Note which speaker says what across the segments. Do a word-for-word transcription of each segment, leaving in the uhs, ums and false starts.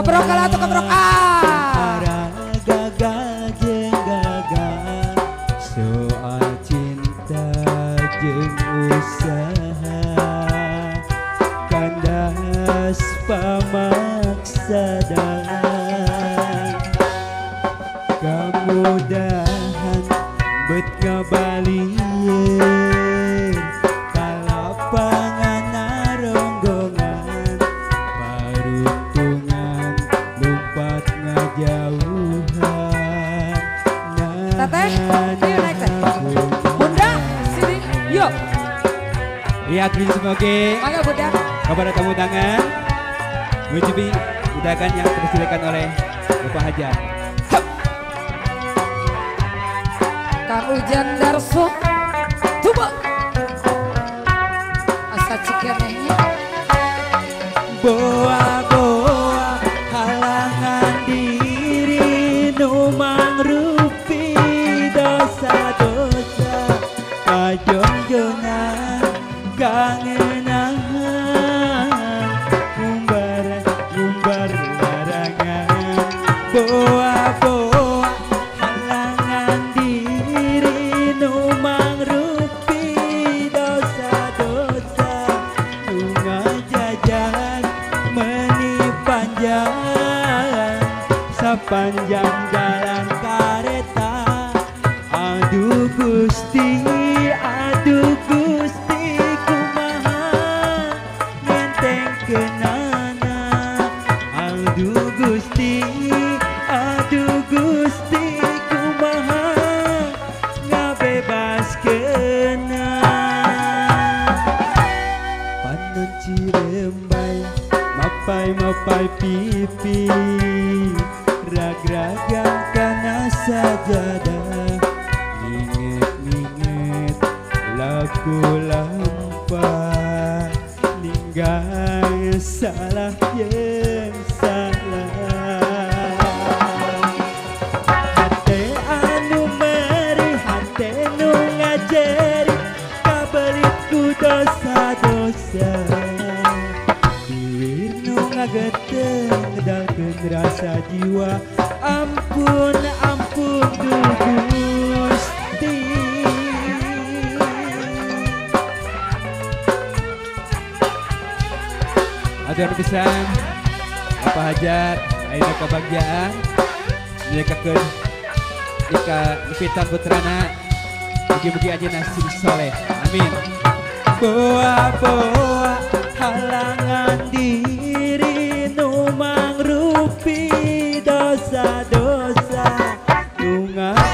Speaker 1: Kebrok kalau tuh kebrok ah.
Speaker 2: Gagal jeung gagal soal cinta jeung usaha kandas pamaksa dan kemudahan bet ngabalieun ka lapangan ronggongan paruntungan lompat ngajauhan
Speaker 1: Teteh, yuk naik teh. Bunda, sini, yuk.
Speaker 2: Lihat bin semoga
Speaker 1: Mangga Bunda.
Speaker 2: kepada tamu undangan mencubi undangan yang dipersilakan oleh Bapak Hajar.
Speaker 1: Kang Ujan Darso, coba. Asa cikenehnya.
Speaker 2: Boa-boa halangan diri nu mangrupi dosa-dosa kajongjongan kangenahan ngumbar ngumbar larangan boa-boa halangan diri nu mangrupi dosa-dosa nu ngajajan meni panjang sepanjang jalan kareta aduh Gusti aduh Gusti kumaha ngentengkeunana aduh Gusti aduh Gusti kumaha ngabebaskeunna panon cirembai mapai mapai pipi rag-ragan kana sajadah nginget-nginget lagu lampah ninggal salah yang salah hate anu meri hate nu ngajeri kabelit ku dosa-dosa bibir nu ngageteng ngedalkeun rasa jiwa ampun ampun Duh Gusti atur pisan Bapak Hajar ayeuna kebahagiaan nyekakeun ika nepitan putrana mugi-mugi ajeuna sing soleh amin. Boa-boa halangan diri nu mangrupi dosa-dosa nu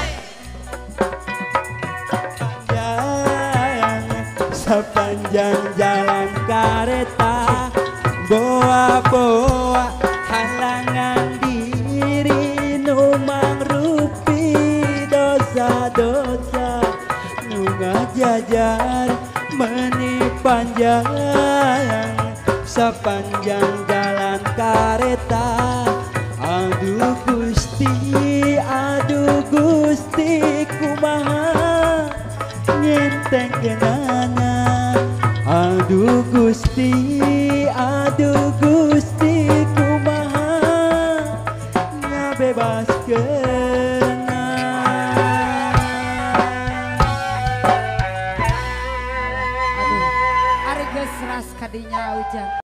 Speaker 2: ngajajan sepanjang jalan kareta boa-boa halangan diri nu mangrupi dosa-dosa nu ngajajar meni panjang sepanjang jalan kareta aduh Gusti aduh Gusti kumaha ngentengkeunana aduh Gusti aduh Gusti kumaha ngabebaskeunna
Speaker 1: Aduh, ari geus ras kadinya Ujang.